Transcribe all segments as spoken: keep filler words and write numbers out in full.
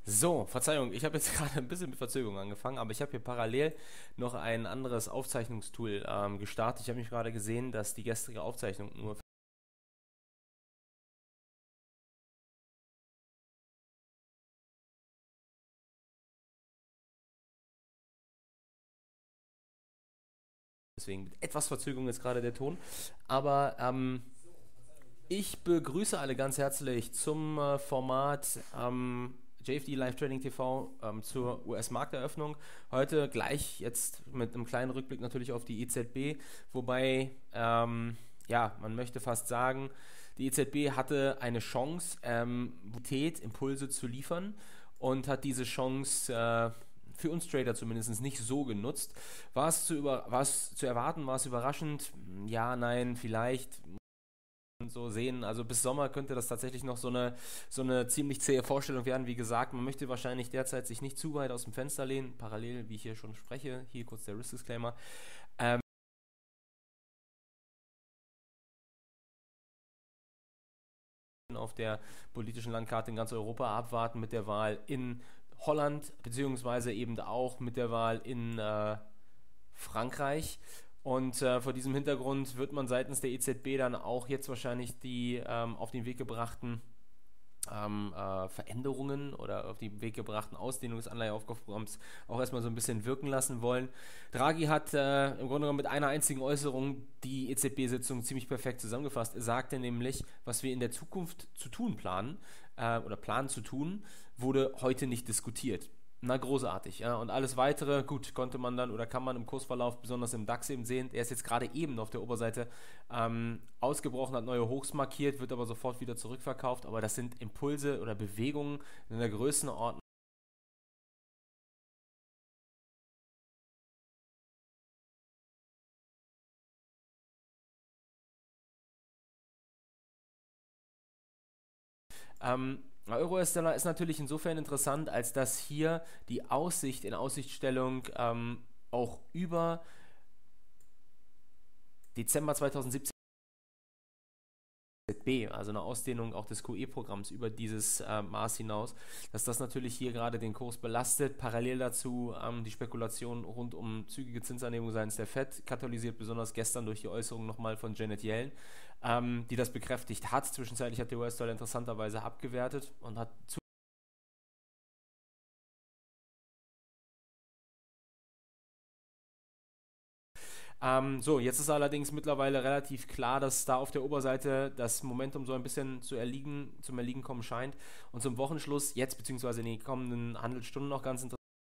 So, Verzeihung, ich habe jetzt gerade ein bisschen mit Verzögerung angefangen, aber ich habe hier parallel noch ein anderes Aufzeichnungstool ähm, gestartet. Ich habe mich gerade gesehen, dass die gestrige Aufzeichnung nur, deswegen mit etwas Verzögerung jetzt gerade der Ton. Aber ähm, ich begrüße alle ganz herzlich zum äh, Format ähm, J F D Live Trading T V ähm, zur U S-Markteröffnung. Heute gleich jetzt mit einem kleinen Rückblick natürlich auf die E Z B, wobei, ähm, ja, man möchte fast sagen, die E Z B hatte eine Chance, ähm, Volatilität, Impulse zu liefern und hat diese Chance äh, für uns Trader zumindest nicht so genutzt. War es zu, über, war es zu erwarten, war es überraschend? Ja, nein, vielleicht so sehen. Also bis Sommer könnte das tatsächlich noch so eine, so eine ziemlich zähe Vorstellung werden. Wie gesagt, man möchte wahrscheinlich derzeit sich nicht zu weit aus dem Fenster lehnen. Parallel, wie ich hier schon spreche, hier kurz der Risk-Disclaimer. Ähm, auf der politischen Landkarte in ganz Europa abwarten mit der Wahl in Holland, beziehungsweise eben auch mit der Wahl in äh, Frankreich. Und äh, vor diesem Hintergrund wird man seitens der E Z B dann auch jetzt wahrscheinlich die ähm, auf den Weg gebrachten ähm, äh, Veränderungen oder auf den Weg gebrachten Ausdehnung des Anleiheaufkaufprogramms auch erstmal so ein bisschen wirken lassen wollen. Draghi hat äh, im Grunde genommen mit einer einzigen Äußerung die E Z B-Sitzung ziemlich perfekt zusammengefasst. Er sagte nämlich, was wir in der Zukunft zu tun planen äh, oder planen zu tun, wurde heute nicht diskutiert. Na, großartig. Ja. Und alles weitere, gut, konnte man dann oder kann man im Kursverlauf, besonders im DAX eben sehen. Er ist jetzt gerade eben auf der Oberseite ähm, ausgebrochen, hat neue Hochs markiert, wird aber sofort wieder zurückverkauft. Aber das sind Impulse oder Bewegungen in der Größenordnung. Ähm, Euro-U S-Dollar ist natürlich insofern interessant, als dass hier die Aussicht in Aussichtstellung ähm, auch über Dezember zweitausendsiebzehn B, also eine Ausdehnung auch des Q E-Programms über dieses äh, Maß hinaus, dass das natürlich hier gerade den Kurs belastet. Parallel dazu ähm, die Spekulation rund um zügige Zinsanhebung seitens der Fed, katalysiert besonders gestern durch die Äußerung nochmal von Janet Yellen, ähm, die das bekräftigt hat. Zwischenzeitlich hat der U S-Dollar interessanterweise abgewertet und hat zu Ähm, so, jetzt ist allerdings mittlerweile relativ klar, dass da auf der Oberseite das Momentum so ein bisschen zu erliegen, zum Erliegen kommen scheint. Und zum Wochenschluss, jetzt beziehungsweise in den kommenden Handelsstunden noch ganz interessant.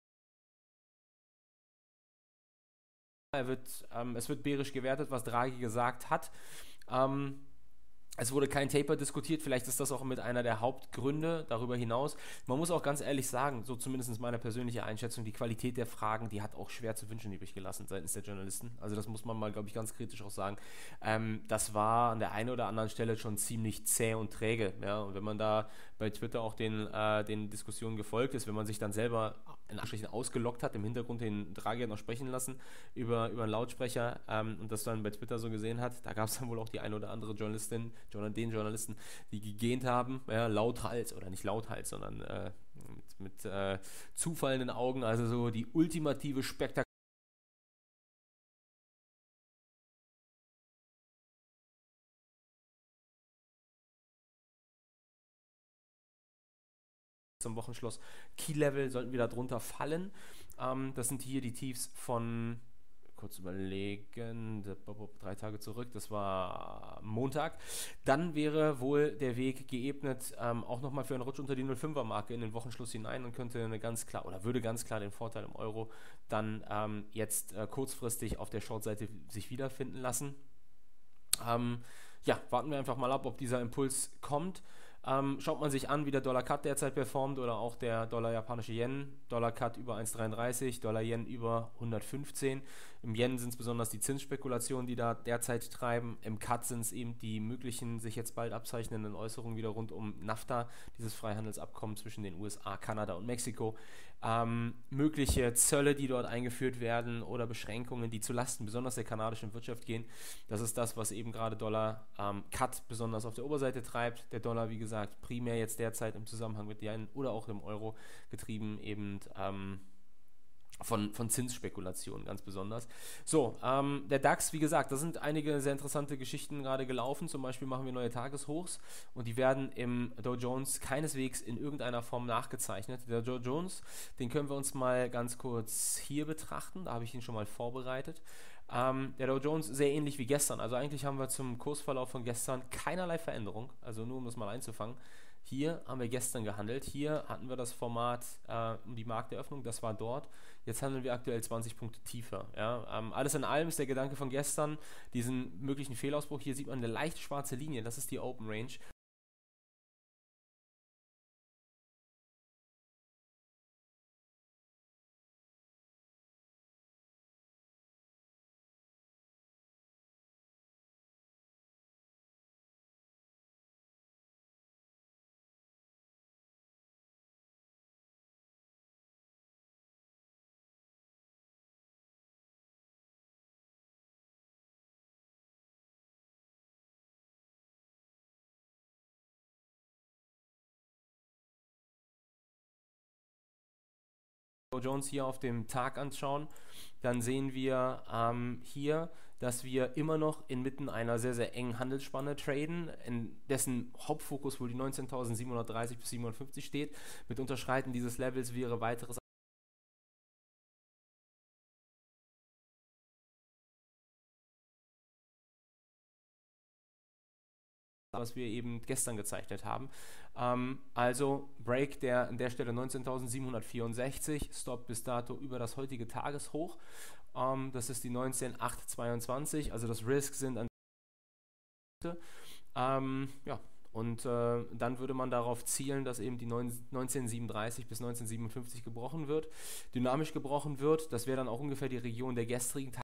Er wird, ähm, es wird bärisch gewertet, was Draghi gesagt hat. Ähm, Es wurde kein Taper diskutiert, vielleicht ist das auch mit einer der Hauptgründe darüber hinaus. Man muss auch ganz ehrlich sagen, so zumindest meine persönliche Einschätzung, die Qualität der Fragen, die hat auch schwer zu wünschen übrig gelassen seitens der Journalisten. Also das muss man mal, glaube ich, ganz kritisch auch sagen. Ähm, das war an der einen oder anderen Stelle schon ziemlich zäh und träge. Ja? Und wenn man da bei Twitter auch den, äh, den Diskussionen gefolgt ist, wenn man sich dann selber in Anführungsstrichen ausgelockt hat, im Hintergrund den Draghi hat noch sprechen lassen über, über einen Lautsprecher ähm, und das dann bei Twitter so gesehen hat, da gab es dann wohl auch die eine oder andere Journalistin, den Journalisten, die gegähnt haben, ja, lauthals, oder nicht lauthals, sondern äh, mit, mit äh, zufallenden Augen, also so die ultimative Spektakel zum Wochenschluss. Key-Level sollten wieder drunter fallen. Ähm, das sind hier die Tiefs von kurz überlegen, drei Tage zurück, das war Montag, dann wäre wohl der Weg geebnet, ähm, auch nochmal für einen Rutsch unter die null Komma fünfer Marke in den Wochenschluss hinein und könnte eine ganz klar, oder würde ganz klar den Vorteil im Euro dann ähm, jetzt äh, kurzfristig auf der Short-Seite sich wiederfinden lassen. Ähm, ja, warten wir einfach mal ab, ob dieser Impuls kommt. Ähm, schaut man sich an, wie der Dollar-Cut derzeit performt oder auch der Dollar-Japanische Yen. Dollar-Cut über eins Komma dreiunddreißig, Dollar-Yen über hundertfünfzehn. Im Yen sind es besonders die Zinsspekulationen, die da derzeit treiben. Im C A D sind es eben die möglichen, sich jetzt bald abzeichnenden Äußerungen wieder rund um NAFTA, dieses Freihandelsabkommen zwischen den U S A, Kanada und Mexiko. Ähm, mögliche Zölle, die dort eingeführt werden oder Beschränkungen, die zulasten besonders der kanadischen Wirtschaft gehen. Das ist das, was eben gerade Dollar ähm, C A D besonders auf der Oberseite treibt. Der Dollar, wie gesagt, primär jetzt derzeit im Zusammenhang mit Yen oder auch dem Euro getrieben eben ähm, Von, von Zinsspekulationen ganz besonders. So, ähm, der DAX, wie gesagt, da sind einige sehr interessante Geschichten gerade gelaufen. Zum Beispiel machen wir neue Tageshochs und die werden im Dow Jones keineswegs in irgendeiner Form nachgezeichnet. Der Dow Jones, den können wir uns mal ganz kurz hier betrachten. Da habe ich ihn schon mal vorbereitet. Ähm, der Dow Jones sehr ähnlich wie gestern. Also eigentlich haben wir zum Kursverlauf von gestern keinerlei Veränderung. Also nur um das mal einzufangen. Hier haben wir gestern gehandelt. Hier hatten wir das Format äh, um die Markteröffnung, das war dort. Jetzt handeln wir aktuell zwanzig Punkte tiefer. Ja. Ähm, alles in allem ist der Gedanke von gestern, diesen möglichen Fehlausbruch. Hier sieht man eine leicht schwarze Linie, das ist die Open Range. Dow Jones hier auf dem Tag anschauen, dann sehen wir ähm, hier, dass wir immer noch inmitten einer sehr, sehr engen Handelsspanne traden, in dessen Hauptfokus wohl die neunzehntausendsiebenhundertdreißig bis siebenundfünfzig steht. Mit Unterschreiten dieses Levels wäre weiteres was wir eben gestern gezeichnet haben. Ähm, also Break der an der Stelle neunzehntausendsiebenhundertvierundsechzig, Stop bis dato über das heutige Tageshoch. Ähm, das ist die neunzehntausendachthundertzweiundzwanzig, also das Risk sind an ähm, ja, und äh, dann würde man darauf zielen, dass eben die neunzehnhundertsiebenunddreißig bis neunzehnhundertsiebenundfünfzig gebrochen wird, dynamisch gebrochen wird. Das wäre dann auch ungefähr die Region der gestrigen Tage.